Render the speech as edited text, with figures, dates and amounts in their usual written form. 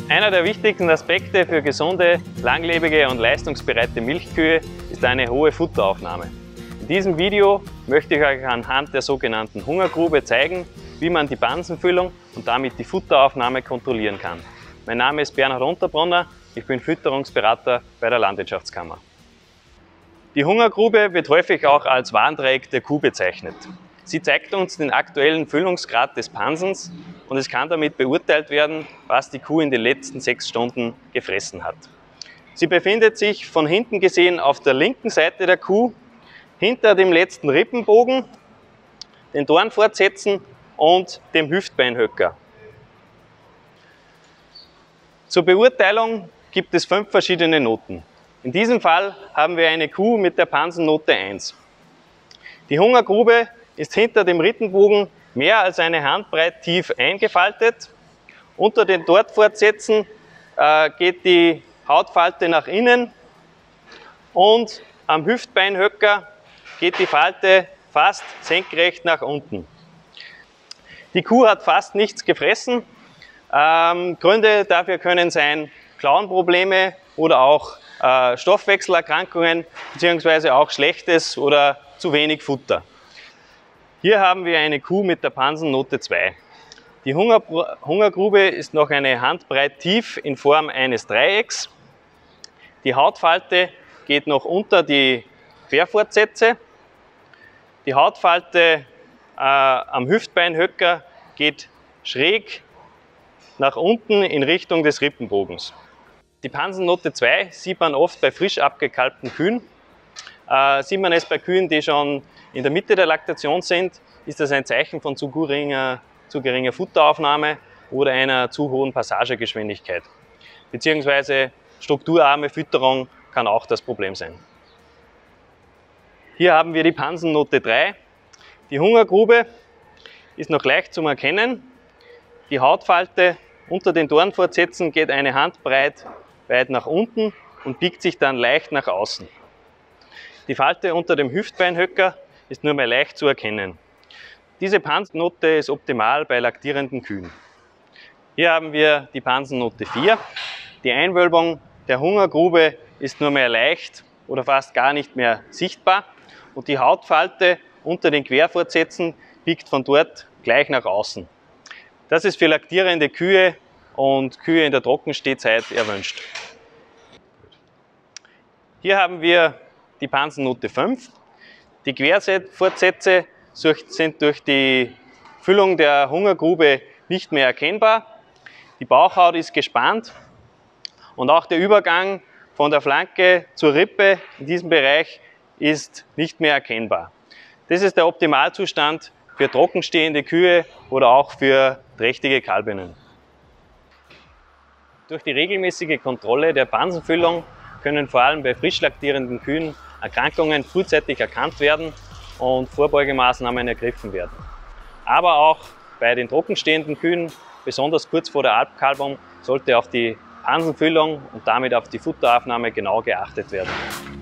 Einer der wichtigsten Aspekte für gesunde, langlebige und leistungsbereite Milchkühe ist eine hohe Futteraufnahme. In diesem Video möchte ich euch anhand der sogenannten Hungergrube zeigen, wie man die Pansenfüllung und damit die Futteraufnahme kontrollieren kann. Mein Name ist Bernhard Unterbrunner, ich bin Fütterungsberater bei der Landwirtschaftskammer. Die Hungergrube wird häufig auch als Warndreieck der Kuh bezeichnet. Sie zeigt uns den aktuellen Füllungsgrad des Pansens und es kann damit beurteilt werden, was die Kuh in den letzten 6 Stunden gefressen hat. Sie befindet sich von hinten gesehen auf der linken Seite der Kuh, hinter dem letzten Rippenbogen, den Dornfortsätzen und dem Hüftbeinhöcker. Zur Beurteilung gibt es 5 verschiedene Noten. In diesem Fall haben wir eine Kuh mit der Pansennote 1. Die Hungergrube ist hinter dem Rippenbogen mehr als eine Handbreit tief eingefaltet. Unter den Dornfortsätzen geht die Hautfalte nach innen und am Hüftbeinhöcker geht die Falte fast senkrecht nach unten. Die Kuh hat fast nichts gefressen. Gründe dafür können sein Klauenprobleme oder auch Stoffwechselerkrankungen bzw. auch schlechtes oder zu wenig Futter. Hier haben wir eine Kuh mit der Pansennote 2. Die Hungergrube ist noch eine Handbreit tief in Form eines Dreiecks. Die Hautfalte geht noch unter die Querfortsätze. Die Hautfalte am Hüftbeinhöcker geht schräg nach unten in Richtung des Rippenbogens. Die Pansennote 2 sieht man oft bei frisch abgekalbten Kühen. Sieht man es bei Kühen, die schon in der Mitte der Laktation sind, ist das ein Zeichen von zu geringer Futteraufnahme oder einer zu hohen Passagegeschwindigkeit. Beziehungsweise strukturarme Fütterung kann auch das Problem sein. Hier haben wir die Pansennote 3. Die Hungergrube ist noch leicht zum Erkennen. Die Hautfalte unter den Dornfortsätzen geht eine Handbreit weit nach unten und biegt sich dann leicht nach außen. Die Falte unter dem Hüftbeinhöcker ist nur mehr leicht zu erkennen. Diese Pansennote ist optimal bei laktierenden Kühen. Hier haben wir die Pansennote 4. Die Einwölbung der Hungergrube ist nur mehr leicht oder fast gar nicht mehr sichtbar und die Hautfalte unter den Querfortsätzen biegt von dort gleich nach außen. Das ist für laktierende Kühe und Kühe in der Trockenstehzeit erwünscht. Hier haben wir die Pansennote 5. Die Querfortsätze sind durch die Füllung der Hungergrube nicht mehr erkennbar. Die Bauchhaut ist gespannt und auch der Übergang von der Flanke zur Rippe in diesem Bereich ist nicht mehr erkennbar. Das ist der Optimalzustand für trockenstehende Kühe oder auch für trächtige Kalbinnen. Durch die regelmäßige Kontrolle der Pansenfüllung können vor allem bei frisch laktierenden Kühen Erkrankungen frühzeitig erkannt werden und Vorbeugemaßnahmen ergriffen werden. Aber auch bei den trockenstehenden Kühen, besonders kurz vor der Abkalbung, sollte auf die Pansenfüllung und damit auf die Futteraufnahme genau geachtet werden.